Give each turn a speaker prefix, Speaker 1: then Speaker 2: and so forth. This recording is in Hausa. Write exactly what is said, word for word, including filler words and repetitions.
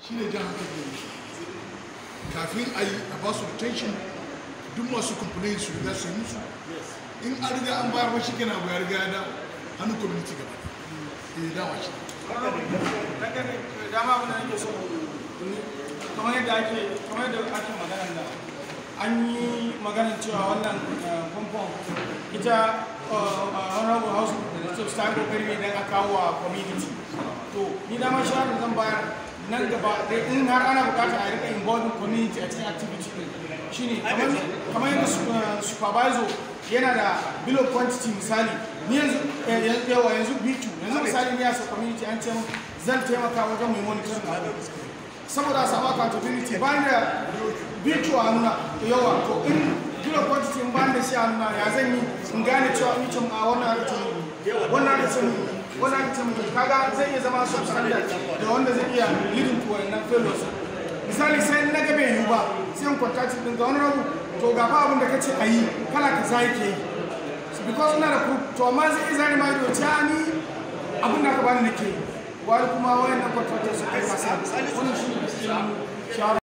Speaker 1: shi ne jan hankali da shi kafin a yi a ba su retention duk masu complain su riga su yi musu in an riga an bayar ba shi kana abu ya riga da hannun community gaba eh dama shi
Speaker 2: dama abin da nake so kamar yadda ake kamar yadda ake maganar da an yi maganar cewa wannan famfon ita honorable house of ta kokari ne don a kawo wa community to ni dama shawarar zan bayar nan gaba in har ana bukatar a rika involving community a cikin activity shine kamar yadda supervisor yana da bill of quantity misali ni yanzu yawa yanzu B two yanzu misali ni as a community an ce zan taimaka wajen mai monitoring abu saboda a samu accountability bayan da B two a nuna yawa to in bill of quantity in bayan da shi a nuna ya zan yi in gane cewa in ce a wannan aka ce wannan aka ce wannan aka ce kaga zai iya zama substandard da wanda zai iya leading to wannan failures misali sai na ga bai yiwu ba sai in contact din ga wani rabu to ga fa abin da kace a yi kala ka za yake yi because ina da proof to amma zai iya zani ma ido ta ni abin da aka bani nake yi wani kuma wayan na contractor su kai masa wannan shi ne shawara